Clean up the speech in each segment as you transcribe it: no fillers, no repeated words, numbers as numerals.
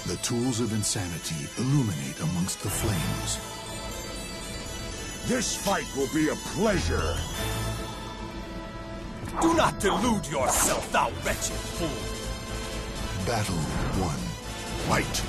The tools of insanity illuminate amongst the flames. This fight will be a pleasure. Do not delude yourself, thou wretched fool. Battle 1. Fight.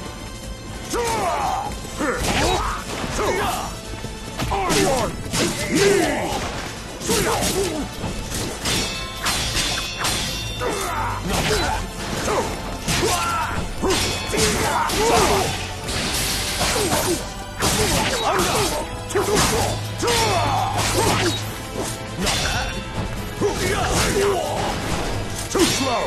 Too slow!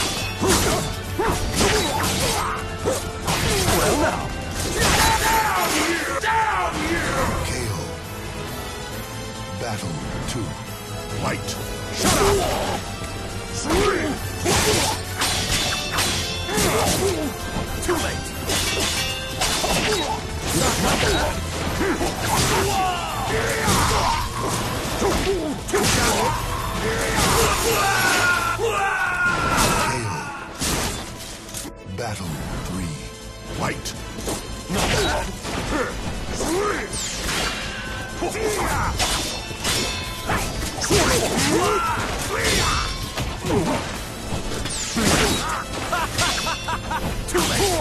Well now. Down here! Down here! KO. Battle 2. Fight. Shut up! Swing! Too late. Battle 3. Fight. Too late.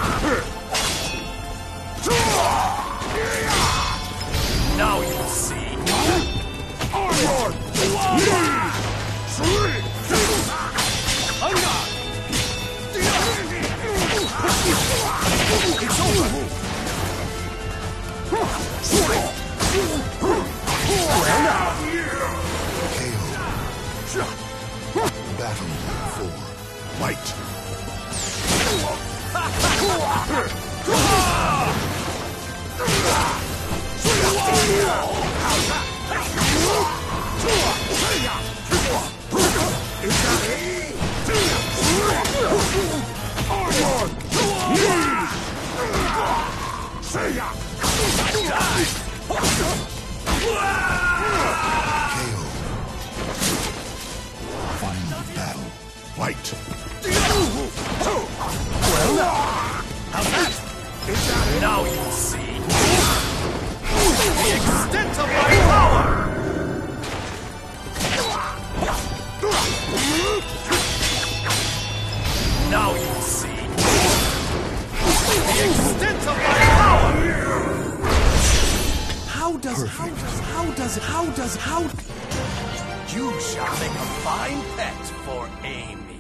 Now you will see. Onward! It's over. Well now. KO. Battle 4. Fight. KO. Final battle. Fight. Well now. How's that? Now you see. The extent of my power! Now you see. The extent of my power! How does, you shall make a fine pet for Amy.